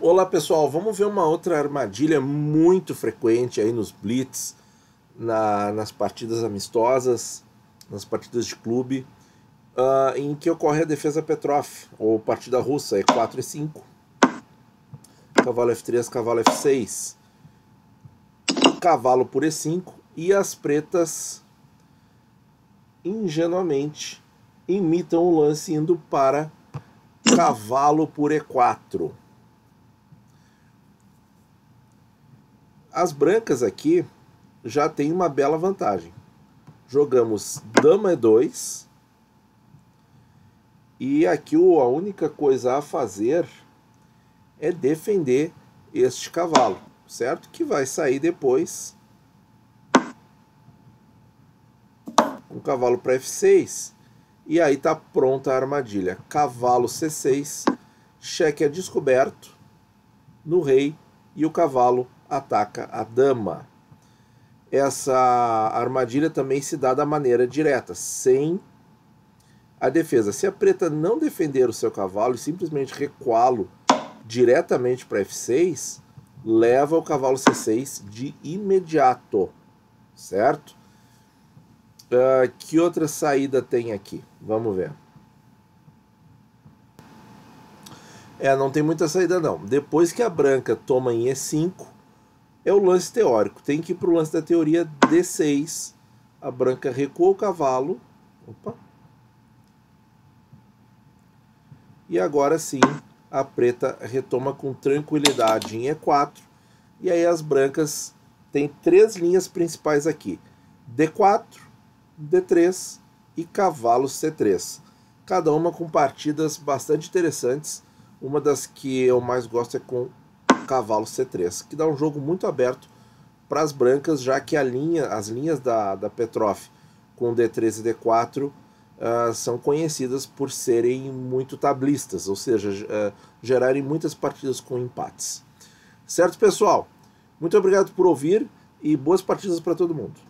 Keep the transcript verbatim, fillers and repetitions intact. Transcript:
Olá pessoal, vamos ver uma outra armadilha muito frequente aí nos blitz, na, nas partidas amistosas, nas partidas de clube, uh, em que ocorre a defesa Petrov, ou partida russa, é quatro e cinco, cavalo F três, cavalo F seis, cavalo por E cinco, e as pretas ingenuamente imitam o lance indo para cavalo por E quatro. As brancas aqui já tem uma bela vantagem. Jogamos dama E dois. E aqui a única coisa a fazer é defender este cavalo, certo? Que vai sair depois um cavalo para F seis. E aí está pronta a armadilha. Cavalo C seis, cheque é descoberto no rei e o cavalo ataca a dama. Essa armadilha também se dá da maneira direta, sem a defesa. Se a preta não defender o seu cavalo e simplesmente recuá-lo diretamente para F seis, leva o cavalo C seis de imediato, certo? Uh, que outra saída tem aqui? Vamos ver. É, não tem muita saída não. Depois que a branca toma em E cinco, é o lance teórico. Tem que ir para o lance da teoria D seis. A branca recua o cavalo. Opa. E agora sim, a preta retoma com tranquilidade em E quatro. E aí as brancas têm três linhas principais aqui. D quatro, D três e cavalo C três. Cada uma com partidas bastante interessantes. Uma das que eu mais gosto é com cavalo C três, que dá um jogo muito aberto para as brancas, já que a linha, as linhas da, da Petrov com D três e D quatro uh, são conhecidas por serem muito tablistas, ou seja, uh, gerarem muitas partidas com empates. Certo, pessoal? Muito obrigado por ouvir e boas partidas para todo mundo.